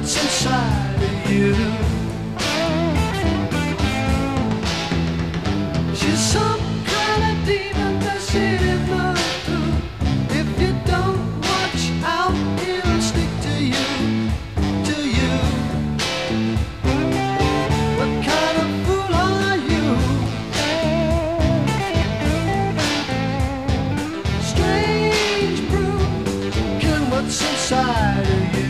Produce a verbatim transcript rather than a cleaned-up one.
what's inside of you. She's some kind of demon that's in the food. If you don't watch out, it'll stick to you, to you. What kind of fool are you? Strange brew, killing what's inside of you.